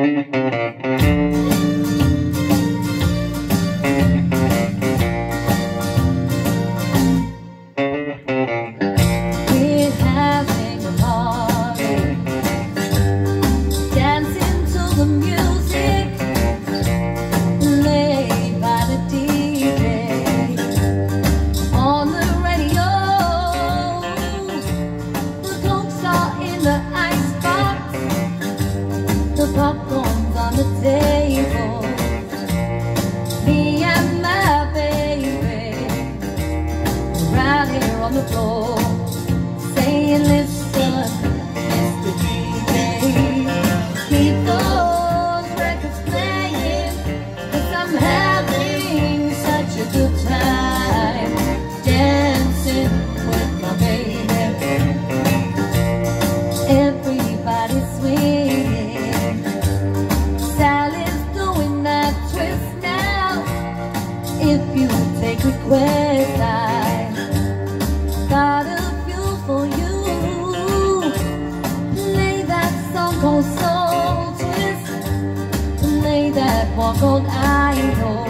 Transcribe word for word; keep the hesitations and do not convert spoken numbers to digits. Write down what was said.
Popcorn's on the table, me and my baby, right here on the floor, saying, listen, Mister D J, keep those records playing, 'cause I'm having such a good time dancing with my baby. Everybody's swinging, if you take requests, I got a few for you. Play that song called Soul Twist, play that one called I Know.